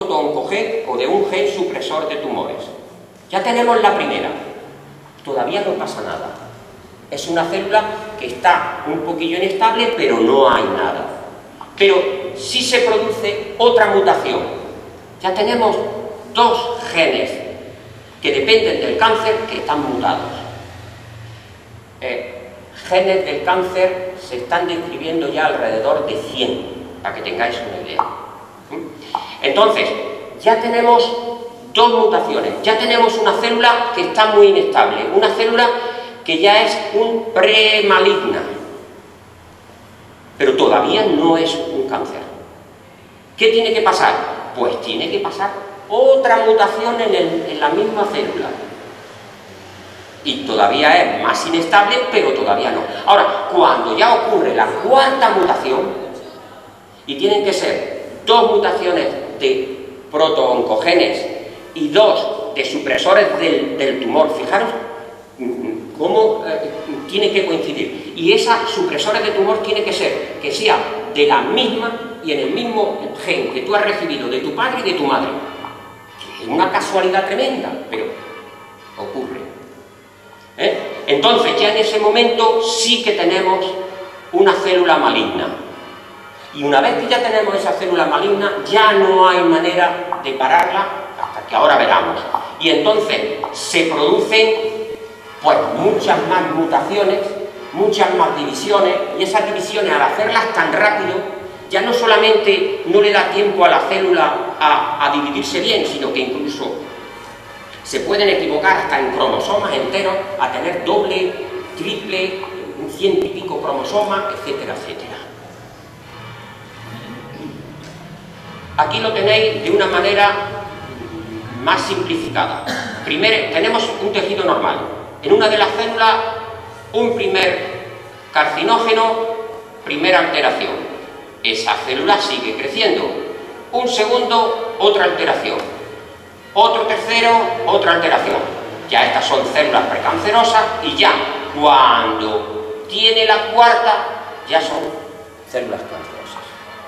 oncogen o de un gen supresor de tumores. Ya tenemos la primera. Todavía no pasa nada. Es una célula que está un poquillo inestable, pero no hay nada. Pero sí se produce otra mutación. Ya tenemos dos genes que dependen del cáncer que están mutados. Genes del cáncer se están describiendo ya alrededor de 100, para que tengáis una idea. Entonces, ya tenemos dos mutaciones, ya tenemos una célula que está muy inestable, una célula que ya es un premaligna, pero todavía no es un cáncer. ¿Qué tiene que pasar? Pues tiene que pasar otra mutación en la misma célula. Y todavía es más inestable, pero todavía no. Ahora, cuando ya ocurre la cuarta mutación, y tienen que ser dos mutaciones de protooncogenes y dos de supresores del tumor, fijaros cómo tiene que coincidir. Y esas supresores de tumor tiene que ser, que sea de la misma y en el mismo gen que tú has recibido de tu padre y de tu madre. Es una casualidad tremenda, pero ocurre. Entonces ya en ese momento sí que tenemos una célula maligna. Y una vez que ya tenemos esa célula maligna, ya no hay manera de pararla hasta que ahora veramos. Y entonces se producen pues muchas más mutaciones, muchas más divisiones, y esas divisiones al hacerlas tan rápido, ya no solamente no le da tiempo a la célula a dividirse bien, sino que incluso se pueden equivocar hasta en cromosomas enteros, a tener doble, triple, 100 y pico cromosomas, etcétera, etcétera. Aquí lo tenéis de una manera más simplificada. Primero, tenemos un tejido normal. En una de las células, un primer carcinógeno, primera alteración. Esa célula sigue creciendo. Un segundo, otra alteración. Otro tercero, otra alteración. Ya estas son células precancerosas y ya cuando tiene la cuarta, ya son células cancerosas.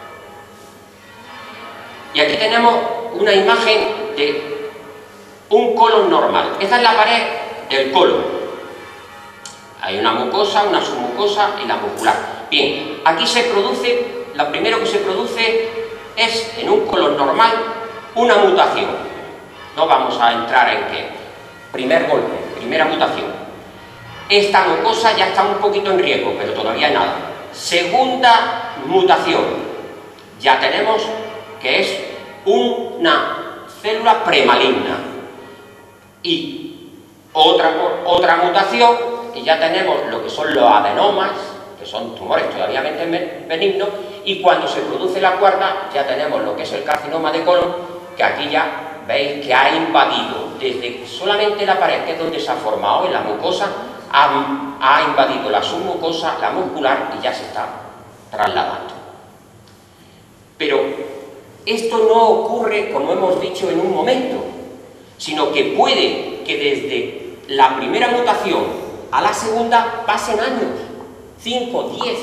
Y aquí tenemos una imagen de un colon normal. Esta es la pared del colon. Hay una mucosa, una submucosa y la muscular. Bien, aquí se produce, lo primero que se produce es, en un colon normal, una mutación. No vamos a entrar en qué. Primer golpe, primera mutación. Esta mucosa ya está un poquito en riesgo, pero todavía nada. Segunda mutación. Ya tenemos que es una célula premaligna. Y otra mutación, y ya tenemos lo que son los adenomas, que son tumores todavía benignos, y cuando se produce la cuarta, ya tenemos lo que es el carcinoma de colon, que aquí ya veis que ha invadido, desde solamente la pared, que es donde se ha formado, en la mucosa, ha invadido la submucosa, la muscular, y ya se está trasladando. Pero esto no ocurre, como hemos dicho, en un momento, sino que puede que desde la primera mutación a la segunda pasen años, 5, 10.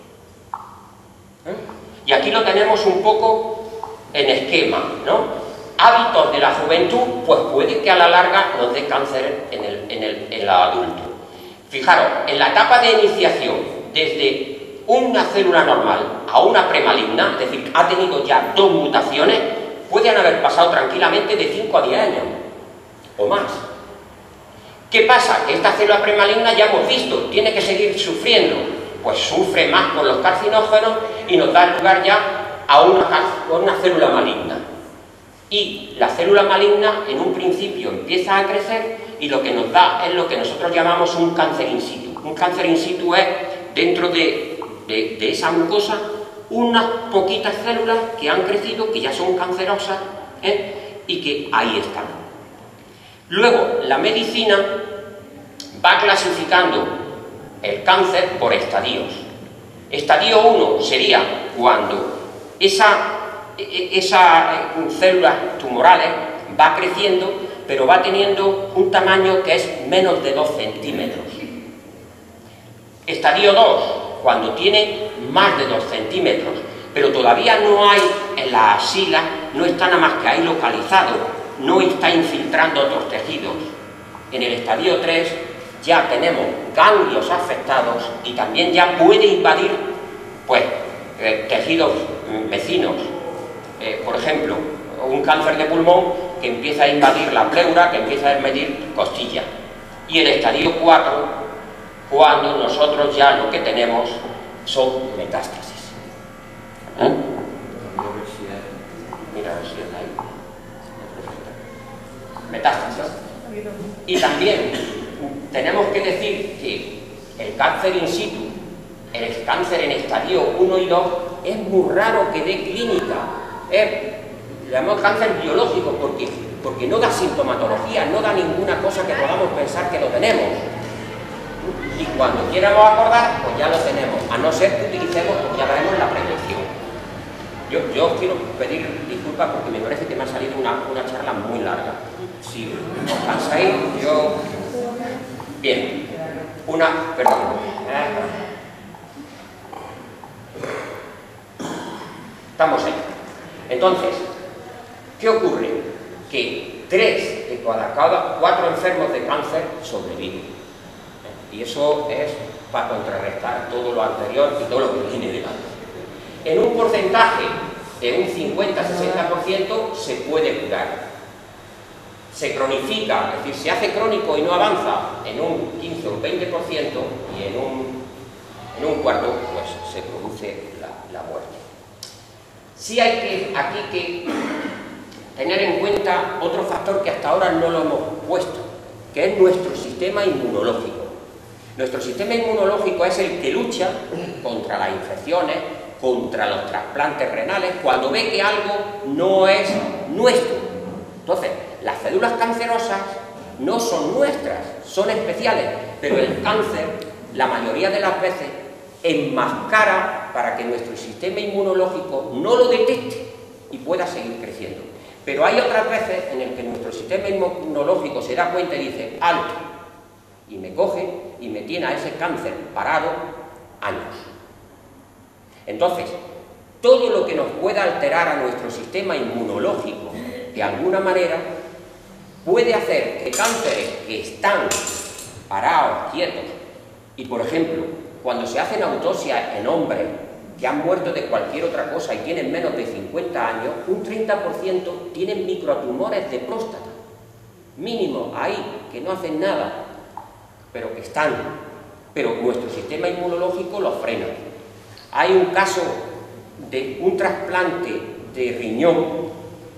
Y aquí lo tenemos un poco en esquema, ¿no? Hábitos de la juventud, pues puede que a la larga nos dé cáncer en el adulto. Fijaros, en la etapa de iniciación, desde una célula normal a una premaligna, es decir, ha tenido ya dos mutaciones, pueden haber pasado tranquilamente de 5 a 10 años, o más. ¿Qué pasa? Que esta célula premaligna, ya hemos visto, tiene que seguir sufriendo, pues sufre más con los carcinógenos y nos da lugar ya a una célula maligna. Y la célula maligna en un principio empieza a crecer y lo que nos da es lo que nosotros llamamos un cáncer in situ. Un cáncer in situ es, dentro de esa mucosa, unas poquitas células que han crecido, que ya son cancerosas, y que ahí están. Luego, la medicina va clasificando el cáncer por estadios. Estadio 1 sería cuando esas células tumorales va creciendo, pero va teniendo un tamaño que es menos de 2 centímetros. Estadio 2, cuando tiene más de 2 centímetros, pero todavía no hay en la axila no está nada más que ahí localizado, no está infiltrando otros tejidos. En el estadio 3 ya tenemos ganglios afectados y también ya puede invadir pues, tejidos vecinos. Por ejemplo, un cáncer de pulmón que empieza a invadir la pleura, que empieza a invadir costillas. Y el estadio 4, cuando nosotros ya lo que tenemos son metástasis. Mira a ver si es ahí. Metástasis. Y también tenemos que decir que el cáncer in situ, el cáncer en estadio 1 y 2, es muy raro que dé clínica. Le llamamos cáncer biológico porque no da sintomatología, no da ninguna cosa que podamos pensar que lo tenemos. Y cuando quieramos acordar, pues ya lo tenemos, a no ser que utilicemos, pues ya veremos la prevención. Yo os quiero pedir disculpas porque me parece que me ha salido una charla muy larga. Si os cansáis, yo... Bien, perdón. Estamos ahí. Entonces, ¿qué ocurre? Que 3 de cada 4 enfermos de cáncer sobreviven. Y eso es para contrarrestar todo lo anterior y todo lo que viene delante. En un porcentaje de un 50-60% se puede curar. Se cronifica, es decir, se hace crónico y no avanza en un 15 o 20% y en un cuarto pues, se produce la muerte. Sí hay aquí que tener en cuenta otro factor que hasta ahora no lo hemos puesto, que es nuestro sistema inmunológico. Nuestro sistema inmunológico es el que lucha contra las infecciones, contra los trasplantes renales, cuando ve que algo no es nuestro. Entonces, las células cancerosas no son nuestras, son especiales, pero el cáncer, la mayoría de las veces, enmascara para que nuestro sistema inmunológico no lo detecte y pueda seguir creciendo. Pero hay otras veces en las que nuestro sistema inmunológico se da cuenta y dice, alto, y me coge y me tiene a ese cáncer parado años. Entonces, todo lo que nos pueda alterar a nuestro sistema inmunológico de alguna manera puede hacer que cánceres que están parados, quietos, y por ejemplo, cuando se hacen autopsias en hombres que han muerto de cualquier otra cosa y tienen menos de 50 años, un 30% tienen microtumores de próstata, mínimo ahí, que no hacen nada, pero que están, pero nuestro sistema inmunológico los frena. Hay un caso de un trasplante de riñón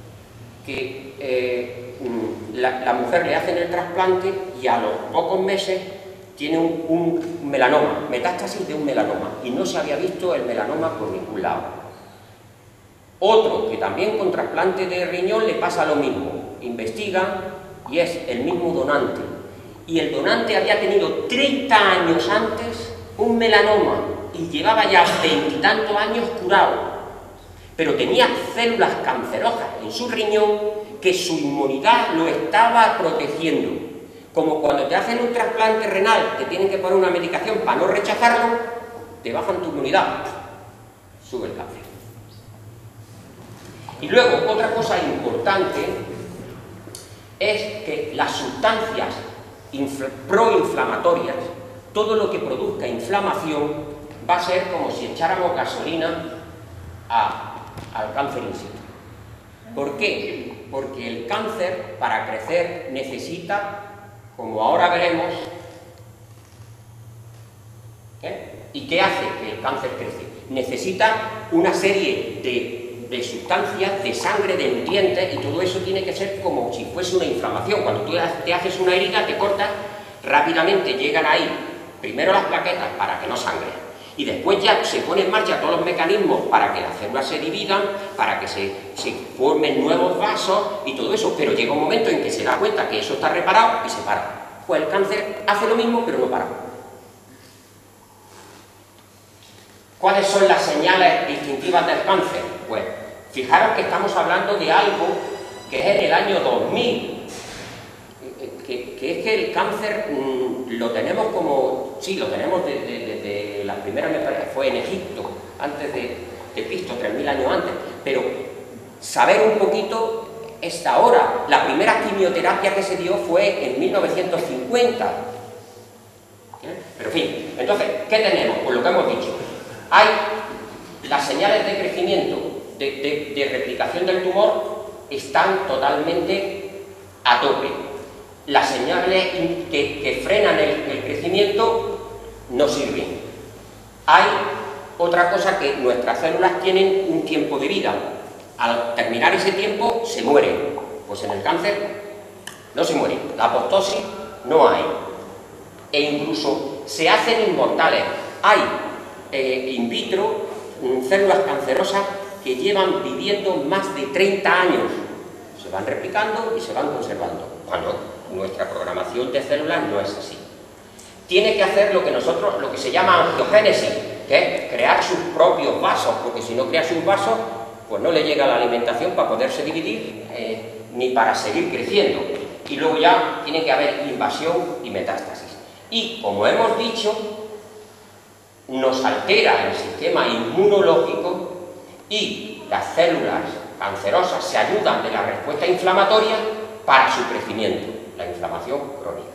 que la mujer le hacen el trasplante y a los pocos meses tiene un melanoma, metástasis de un melanoma, y no se había visto el melanoma por ningún lado. Otro que también con trasplante de riñón le pasa lo mismo, investiga y es el mismo donante, y el donante había tenido 30 años antes un melanoma y llevaba ya 20 y tantos años curado, pero tenía células cancerosas en su riñón que su inmunidad lo estaba protegiendo. Como cuando te hacen un trasplante renal, te tienen que poner una medicación para no rechazarlo, te bajan tu inmunidad, sube el cáncer. Y luego, otra cosa importante es que las sustancias proinflamatorias, todo lo que produzca inflamación, va a ser como si echáramos gasolina al cáncer in situ. ¿Por qué? Porque el cáncer, para crecer, necesita, como ahora veremos, ¿y qué hace que el cáncer crece? Necesita una serie de sustancias, de sangre, de nutrientes, y todo eso tiene que ser como si fuese una inflamación. Cuando tú te haces una herida, te cortas, rápidamente llegan ahí, primero las plaquetas para que no sangre, y después ya se ponen en marcha todos los mecanismos para que las células se dividan, para que se formen nuevos vasos y todo eso, pero llega un momento en que se da cuenta que eso está reparado y se para. Pues el cáncer hace lo mismo, pero no para. ¿Cuáles son las señales distintivas del cáncer? Pues fijaros que estamos hablando de algo que es en el año 2000, que es que el cáncer lo tenemos como, sí, lo tenemos desde las primeras, me parece que fue en Egipto, antes de Cristo, 3000 años antes, pero saber un poquito esta hora. La primera quimioterapia que se dio fue en 1950. Pero en fin, entonces, ¿qué tenemos? Pues lo que hemos dicho. Hay las señales de crecimiento, de replicación del tumor, están totalmente a tope. Las señales que frenan el crecimiento no sirven. Hay otra cosa, que nuestras células tienen un tiempo de vida. Al terminar ese tiempo se mueren. Pues en el cáncer no se mueren. La apoptosis no hay. E incluso se hacen inmortales. Hay in vitro células cancerosas que llevan viviendo más de 30 años. Se van replicando y se van conservando. Bueno, nuestra programación de células no es así. Tiene que hacer lo que se llama angiogénesis, que es crear sus propios vasos, porque si no crea sus vasos, pues no le llega la alimentación para poderse dividir, ni para seguir creciendo. Y luego ya tiene que haber invasión y metástasis. Y, como hemos dicho, nos altera el sistema inmunológico y las células cancerosas se ayudan de la respuesta inflamatoria para su crecimiento, la inflamación crónica.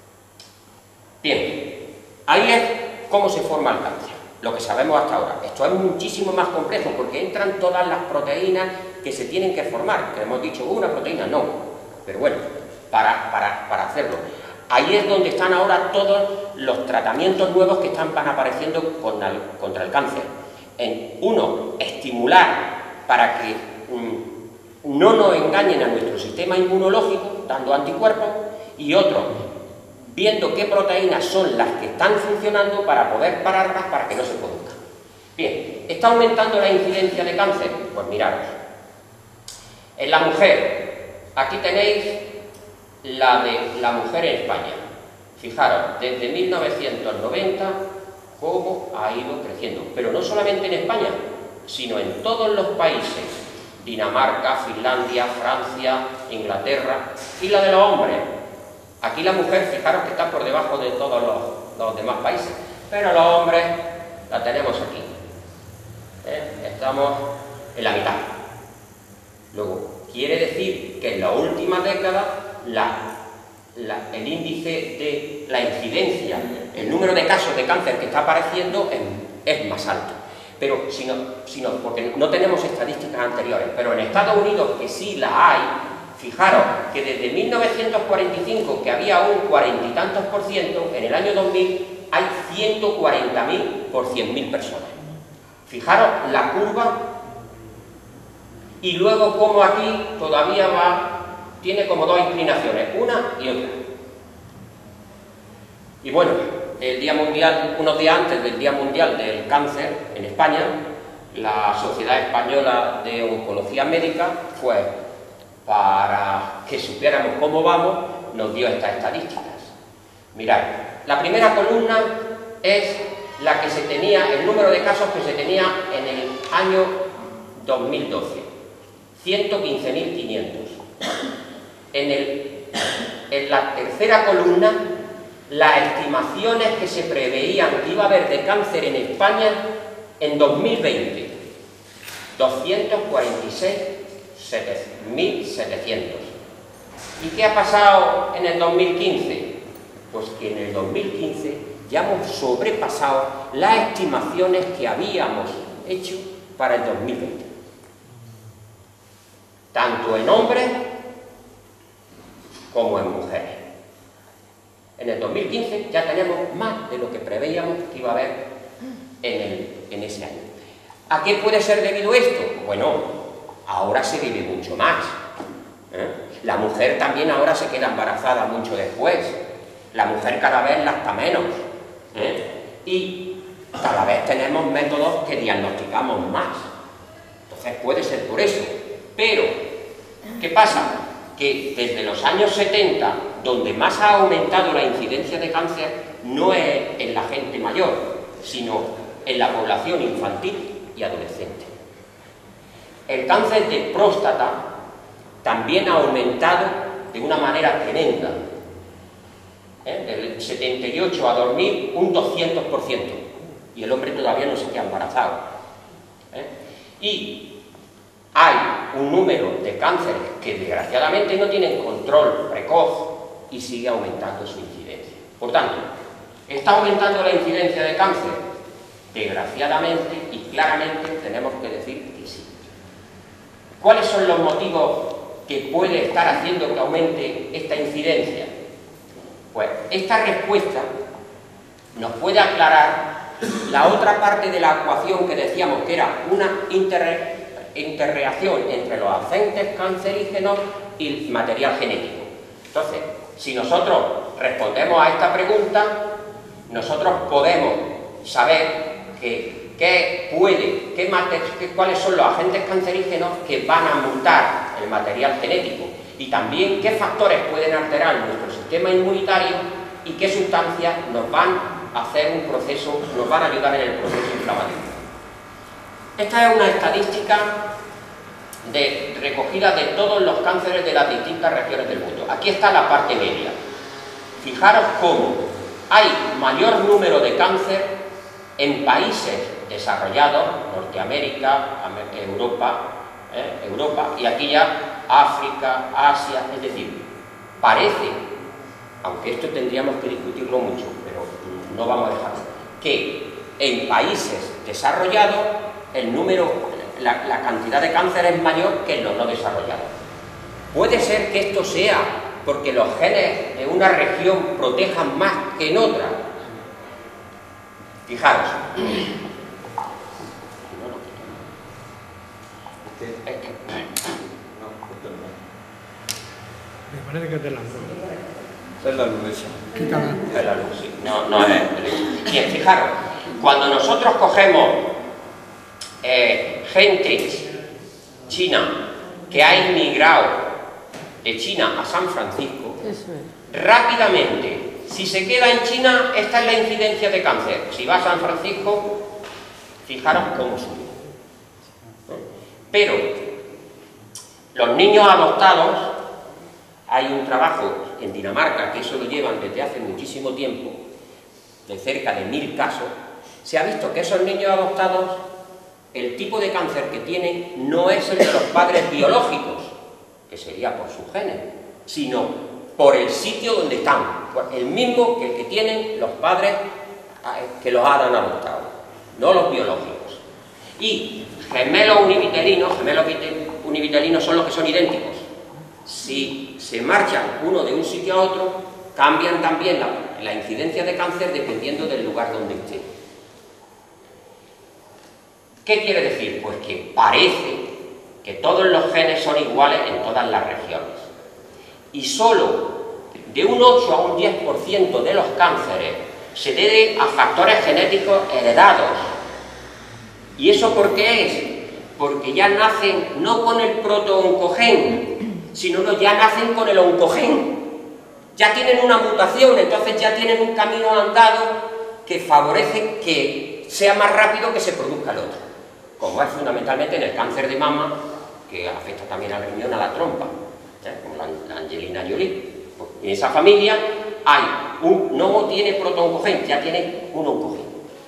Bien, ahí es cómo se forma el cáncer, lo que sabemos hasta ahora. Esto es muchísimo más complejo porque entran todas las proteínas que se tienen que formar, que hemos dicho una proteína, no, pero bueno, para hacerlo. Ahí es donde están ahora todos los tratamientos nuevos que van apareciendo contra el cáncer. Uno, estimular para que no nos engañen a nuestro sistema inmunológico, dando anticuerpos, y otro, viendo qué proteínas son las que están funcionando para poder pararlas para que no se produzcan. Bien, ¿está aumentando la incidencia de cáncer? Pues miraros. En la mujer, aquí tenéis la de la mujer en España. Fijaros, desde 1990, cómo ha ido creciendo. Pero no solamente en España, sino en todos los países. Dinamarca, Finlandia, Francia, Inglaterra. Y la de los hombres. Aquí la mujer, fijaros que está por debajo de todos los demás países. Pero los hombres la tenemos aquí. Estamos en la mitad. Luego, quiere decir que en la última década el índice de la incidencia, el número de casos de cáncer que está apareciendo es más alto. Pero sino porque no tenemos estadísticas anteriores. Pero en Estados Unidos, que sí las hay, fijaros que desde 1945, que había un 40 y tantos %, en el año 2000 hay 140.000 por 100.000 personas. Fijaros la curva, y luego como aquí todavía tiene como dos inclinaciones, una y otra. Y bueno, el Día Mundial, unos días antes del Día Mundial del Cáncer en España, la Sociedad Española de Oncología Médica, pues para que supiéramos cómo vamos, nos dio estas estadísticas. Mirad, la primera columna es la que se tenía, el número de casos que se tenía en el año 2012, 115.500. En la tercera columna, las estimaciones que se preveían que iba a haber de cáncer en España en 2020, 246.700. ¿Y qué ha pasado en el 2015? Pues que en el 2015 ya hemos sobrepasado las estimaciones que habíamos hecho para el 2020. Tanto en hombres como en mujeres. En el 2015 ya tenemos más de lo que preveíamos que iba a haber en ese año. ¿A qué puede ser debido esto? Bueno, ahora se vive mucho más. La mujer también ahora se queda embarazada mucho después. La mujer cada vez lacta menos. Y cada vez tenemos métodos que diagnosticamos más. Entonces puede ser por eso. Pero, ¿qué pasa? Que desde los años 70, donde más ha aumentado la incidencia de cáncer, no es en la gente mayor, sino en la población infantil y adolescente. El cáncer de próstata también ha aumentado de una manera tremenda. Del 78 a 2000, un 200%. Y el hombre todavía no se queda embarazado. Y hay un número de cánceres que desgraciadamente no tienen control precoz y sigue aumentando su incidencia. Por tanto, ¿está aumentando la incidencia de cáncer? Desgraciadamente y claramente tenemos que decir que sí. ¿Cuáles son los motivos que puede estar haciendo que aumente esta incidencia? Pues esta respuesta nos puede aclarar la otra parte de la ecuación que decíamos que era una interreacción entre los agentes cancerígenos y el material genético. Entonces, si nosotros respondemos a esta pregunta, nosotros podemos saber cuáles son los agentes cancerígenos que van a mutar el material genético y también qué factores pueden alterar nuestro sistema inmunitario y qué sustancias nos van a hacer un proceso, nos van a ayudar en el proceso inflamatorio. Esta es una estadística recogida de todos los cánceres de las distintas regiones del mundo. Aquí está la parte media. Fijaros cómo hay mayor número de cáncer en países desarrollados, Norteamérica, Europa, y aquí ya África, Asia, es decir, parece, aunque esto tendríamos que discutirlo mucho, pero no vamos a dejarlo, que en países desarrollados el número, la cantidad de cáncer es mayor que en los no desarrollados. Puede ser que esto sea porque los genes de una región protejan más que en otra. Fijaros. Me parece que es de la luz. Es la luz esa. Quítala. Es la luz, sí. No es. Bien, fijaros. Cuando nosotros cogemos gente china que ha inmigrado de China a San Francisco, rápidamente, si se queda en China, esta es la incidencia de cáncer. Si va a San Francisco, fijaros cómo sube. Pero los niños adoptados, hay un trabajo en Dinamarca que eso lo llevan desde hace muchísimo tiempo, de cerca de 1000 casos, se ha visto que esos niños adoptados, el tipo de cáncer que tienen no es el de los padres biológicos, que sería por sus genes, sino por el sitio donde están, el mismo que el que tienen los padres que los han adoptado, no los biológicos. Y gemelos univitelinos son los que son idénticos. Si se marchan uno de un sitio a otro, cambian también la incidencia de cáncer dependiendo del lugar donde esté. ¿Qué quiere decir? Pues que parece que todos los genes son iguales en todas las regiones. Y solo de un 8 a un 10% de los cánceres se debe a factores genéticos heredados. ¿Y eso por qué es? Porque ya nacen no con el proto-oncogen, sino que ya nacen con el oncogen. Ya tienen una mutación, entonces ya tienen un camino andado que favorece que sea más rápido que se produzca el otro. Como es fundamentalmente en el cáncer de mama, que afecta también al riñón, a la trompa, como la Angelina Jolie. En esa familia no tiene proto-oncogen, ya tiene un oncogen.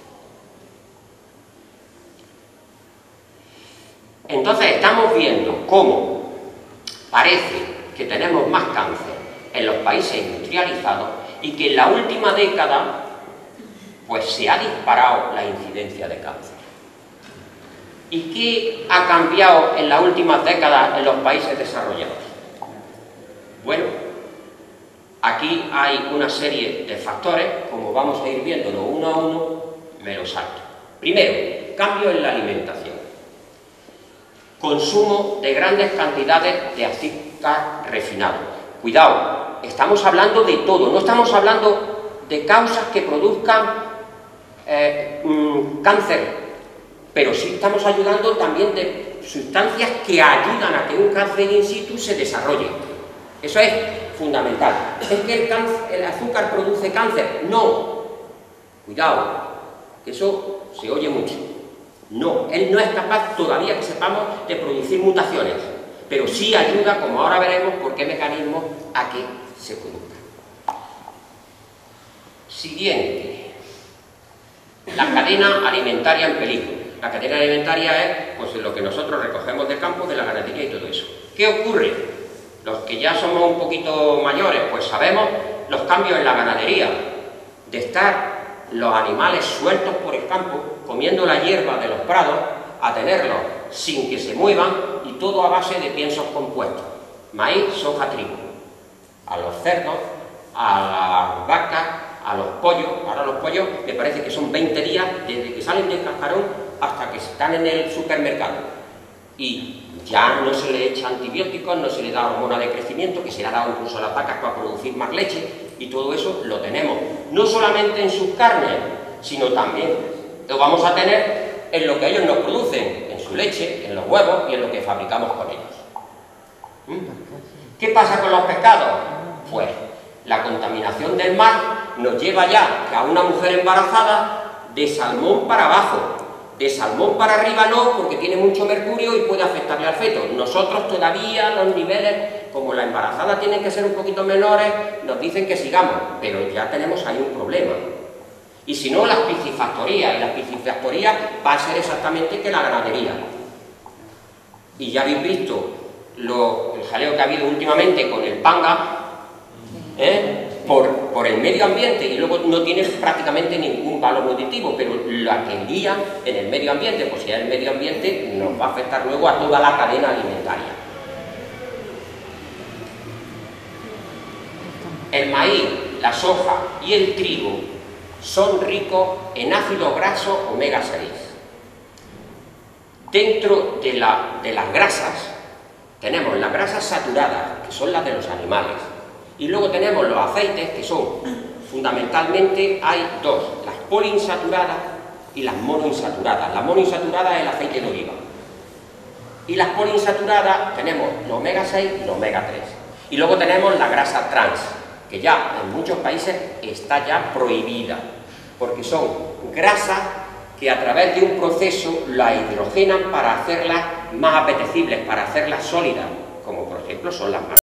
Entonces estamos viendo cómo parece que tenemos más cáncer en los países industrializados y que en la última década pues se ha disparado la incidencia de cáncer. ¿Y qué ha cambiado en las últimas décadas en los países desarrollados? Bueno, aquí hay una serie de factores, como vamos a ir viéndolo uno a uno, me los salto. Primero, cambio en la alimentación. Consumo de grandes cantidades de azúcar refinado. Cuidado, estamos hablando de todo, no estamos hablando de causas que produzcan cáncer, pero sí estamos ayudando también de sustancias que ayudan a que un cáncer in situ se desarrolle. Eso es fundamental. ¿Es que el azúcar produce cáncer? No. Cuidado, que eso se oye mucho. No, él no es capaz todavía que sepamos de producir mutaciones, pero sí ayuda, como ahora veremos, por qué mecanismos a que se produzca. Siguiente. La cadena alimentaria en peligro. La cadena alimentaria es pues, lo que nosotros recogemos del campo, de la ganadería y todo eso. ¿Qué ocurre? Los que ya somos un poquito mayores, pues sabemos los cambios en la ganadería, de estar los animales sueltos por el campo, comiendo la hierba de los prados, a tenerlos sin que se muevan y todo a base de piensos compuestos. Maíz, soja, trigo. A los cerdos, a las vacas, a los pollos. Ahora los pollos me parece que son 20 días desde que salen del cascarón hasta que están en el supermercado. Y ya no se le echa antibióticos, no se le da hormona de crecimiento, que se le ha dado incluso a las vacas para producir más leche, y todo eso lo tenemos, no solamente en sus carnes, sino también lo vamos a tener en lo que ellos nos producen, en su leche, en los huevos y en lo que fabricamos con ellos. ¿Qué pasa con los pescados? Pues la contaminación del mar nos lleva ya a una mujer embarazada de salmón para abajo. De salmón para arriba no, porque tiene mucho mercurio y puede afectarle al feto. Nosotros todavía los niveles, como la embarazada tienen que ser un poquito menores, nos dicen que sigamos, pero ya tenemos ahí un problema. Y si no, las piscifactorías, y las piscifactorías va a ser exactamente que la ganadería. Y ya habéis visto el jaleo que ha habido últimamente con el panga, por el medio ambiente, y luego no tiene prácticamente ningún valor nutritivo, pero la que guía en el medio ambiente, pues si es el medio ambiente, nos va a afectar luego a toda la cadena alimentaria. El maíz, la soja y el trigo son ricos en ácido graso omega 6. Dentro de las grasas tenemos las grasas saturadas, que son las de los animales. Y luego tenemos los aceites, que son, fundamentalmente, hay dos, las poliinsaturadas y las monoinsaturadas. La monoinsaturada es el aceite de oliva. Y las poliinsaturadas tenemos los omega 6 y los omega 3. Y luego tenemos la grasa trans, que ya en muchos países está ya prohibida, porque son grasas que a través de un proceso la hidrogenan para hacerlas más apetecibles, para hacerlas sólidas, como por ejemplo son las